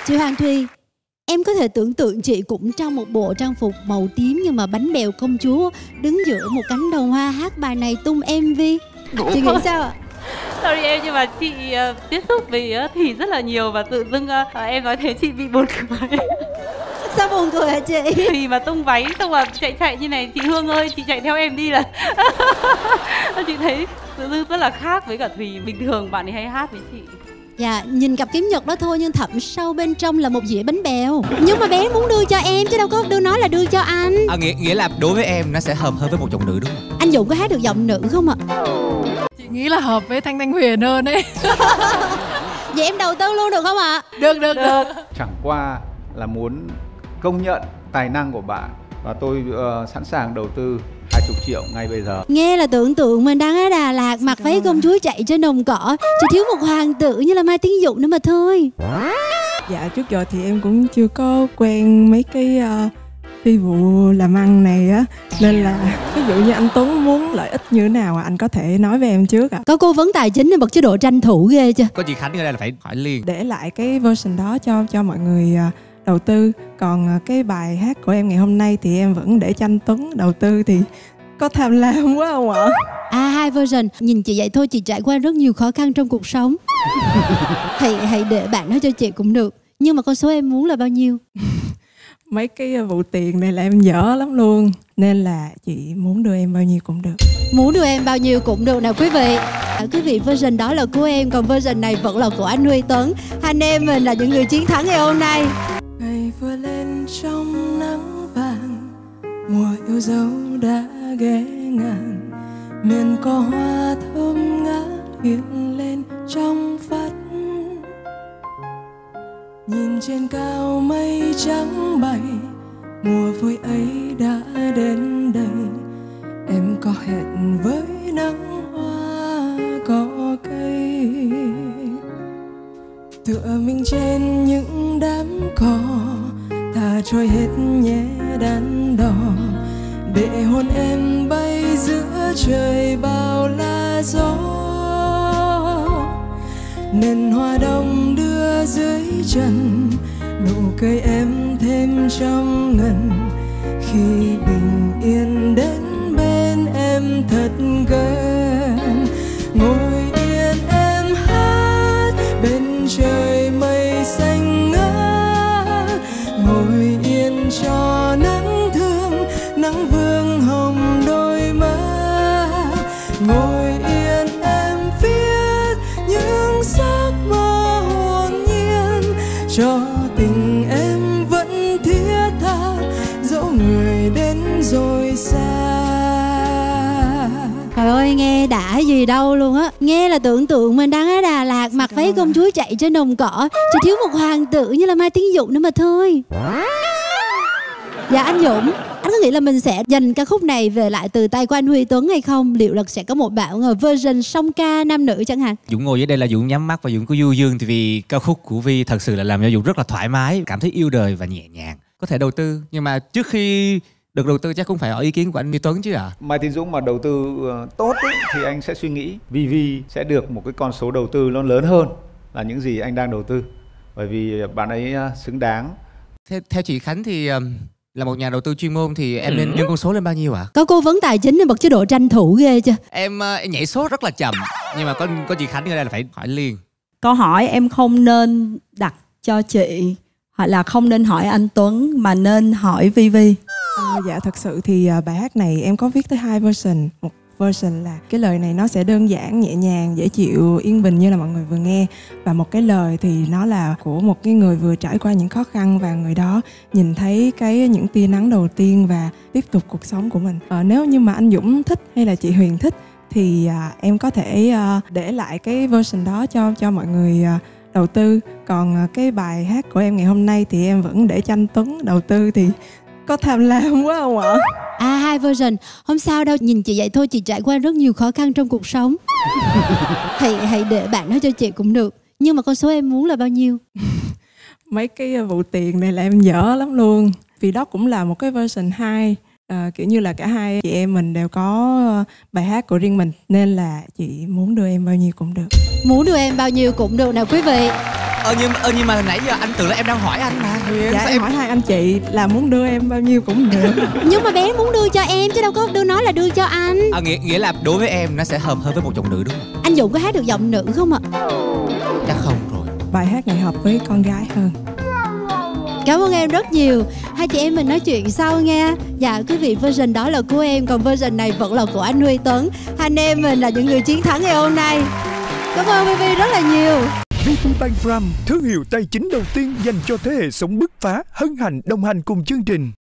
Chị Hoàng Thùy, em có thể tưởng tượng chị cũng trong một bộ trang phục màu tím nhưng mà bánh bèo công chúa đứng giữa một cánh đồng hoa hát bài này tung MV. Chị nghĩ sao ạ? Sorry em, nhưng mà chị tiếp xúc với thì rất là nhiều và tự dưng em nói thế chị bị buồn cười. Sao buồn cười hả chị? Thì mà tung váy xong mà chạy như này, chị Hương ơi, chị chạy theo em đi là chị thấy tự dưng rất là khác với cả Thùy. Bình thường bạn ấy hay hát với chị. Dạ, nhìn cặp kiếm nhật đó thôi nhưng thẳm sâu bên trong là một dĩa bánh bèo. Nhưng mà bé muốn đưa cho em chứ đâu có nói là đưa cho anh. Nghĩa là đối với em nó sẽ hợp hơn với một giọng nữ đúng không? Anh Dũng có hát được giọng nữ không ạ? Chị nghĩ là hợp với Thanh Huyền hơn ấy. Vậy em đầu tư luôn được không ạ? Được. Chẳng qua là muốn công nhận tài năng của bạn và tôi sẵn sàng đầu tư 20 triệu ngay bây giờ. Nghe là tưởng tượng mình đang ở Đà Lạt mặc váy công chúa chạy trên đồng cỏ, chỉ thiếu một hoàng tử như là Mai Tiến Dũng nữa mà thôi. Dạ trước giờ thì em cũng chưa có quen mấy cái phi vụ làm ăn này á, nên là ví dụ như anh Tuấn muốn lợi ích như thế nào anh có thể nói với em trước ạ. Có cố vấn tài chính nên bật chế độ tranh thủ ghê chưa? Có chị Khánh ở đây là phải hỏi liền. Để lại cái version đó cho mọi người đầu tư. Còn cái bài hát của em ngày hôm nay thì em vẫn để cho anh Tuấn đầu tư, thì có tham lam quá không ạ? Hai version. Nhìn chị vậy thôi, chị trải qua rất nhiều khó khăn trong cuộc sống. Hãy để bạn nói cho chị cũng được. Nhưng mà con số em muốn là bao nhiêu? Mấy cái vụ tiền này là em dở lắm luôn, nên là chị muốn đưa em bao nhiêu cũng được. Muốn đưa em bao nhiêu cũng được nào quý vị. Quý vị, version đó là của em, còn version này vẫn là của anh Huy Tuấn. Hai anh em mình là những người chiến thắng ngày hôm nay. Ngày vừa lên trong nắng vàng, mùa yêu dấu đã ghé ngang, miền cỏ hoa thơm ngát hiện lên trong vắt. Nhìn trên cao mây trắng bay, mùa vui ấy đã đến đây. Em có hẹn với nắng hoa cỏ cây, tựa mình trên những đám cỏ, thả trôi hết nhé đàn đỏ, để hôn em bay giữa trời bao la gió. Nền hoa đông đưa dưới chân, nụ cười em thêm trong ngần, khi bình yên đến bên em thật gần. Ngồi yên em hát bên trời mây xanh ngát, ngồi yên cho nắng thương, nắng vương hồng đôi mắt. Ngồi yên em viết những giấc mơ hồn nhiên, cho tình em vẫn thiết tha, dẫu người đến rồi xa. Trời ơi, nghe đã gì đâu luôn á. Nghe là tưởng tượng mình đang ở Đà Lạt mặc váy công chúa chạy trên đồng cỏ, chỉ thiếu một hoàng tử như là Mai Tiến Dũng nữa mà thôi. Dạ anh Dũng, anh có nghĩ là mình sẽ dành ca khúc này về lại từ tay của anh Huy Tuấn hay không? Liệu là sẽ có một bản version song ca nam nữ chẳng hạn? Dũng ngồi dưới đây là Dũng nhắm mắt và Dũng có du dương, thì vì ca khúc của Vi thật sự là làm cho Dũng rất là thoải mái, cảm thấy yêu đời và nhẹ nhàng. Có thể đầu tư, nhưng mà trước khi được đầu tư chắc cũng phải hỏi ý kiến của anh Huy Tuấn chứ ạ? Mai Tiến Dũng mà đầu tư tốt ấy, thì anh sẽ suy nghĩ Vi sẽ được một cái con số đầu tư nó lớn hơn là những gì anh đang đầu tư, bởi vì bạn ấy xứng đáng. Theo chị Khánh thì là một nhà đầu tư chuyên môn thì em nên nâng con số lên bao nhiêu ạ? Có cố vấn tài chính nên bật chế độ tranh thủ ghê chưa? Em nhảy số rất là chậm, nhưng mà có chị Khánh ở đây là phải hỏi liền. Câu hỏi em không nên đặt cho chị, hoặc là không nên hỏi anh Tuấn mà nên hỏi Vi. Dạ thật sự thì bài hát này em có viết tới 2 version. Một version là cái lời này nó sẽ đơn giản, nhẹ nhàng, dễ chịu, yên bình như là mọi người vừa nghe. Và một cái lời thì nó là của một cái người vừa trải qua những khó khăn, và người đó nhìn thấy những tia nắng đầu tiên và tiếp tục cuộc sống của mình. Nếu như mà anh Dũng thích hay là chị Huyền thích thì em có thể để lại cái version đó cho mọi người đầu tư. Còn cái bài hát của em ngày hôm nay thì em vẫn để cho anh Tuấn đầu tư, thì có tham lam quá không ạ? Hai version. Không sao đâu, nhìn chị vậy thôi, chị trải qua rất nhiều khó khăn trong cuộc sống. Hãy để bạn nói cho chị cũng được. Nhưng mà con số em muốn là bao nhiêu? Mấy cái vụ tiền này là em dở lắm luôn. Vì đó cũng là một cái version 2. Kiểu như là cả hai chị em mình đều có bài hát của riêng mình, nên là chị muốn đưa em bao nhiêu cũng được. Muốn đưa em bao nhiêu cũng được nào quý vị. Nhưng mà nãy giờ anh tưởng là em đang hỏi anh mà Huyền. Dạ em hỏi hai anh chị là muốn đưa em bao nhiêu cũng được. Nhưng mà bé muốn đưa cho em chứ đâu có nói là đưa cho anh. Nghĩa là đối với em nó sẽ hợp hơn với một giọng nữ đúng không? Anh Dũng có hát được giọng nữ không ạ? Chắc không rồi. Bài hát này hợp với con gái hơn. Cảm ơn em rất nhiều. Hai chị em mình nói chuyện sau nha. Dạ quý vị, version đó là của em, còn version này vẫn là của anh Huy Tuấn. Hai anh em mình là những người chiến thắng ngày hôm nay. Cảm ơn VP rất là nhiều. VPBank Prime, thương hiệu tài chính đầu tiên dành cho thế hệ sống bứt phá, hân hạnh đồng hành cùng chương trình.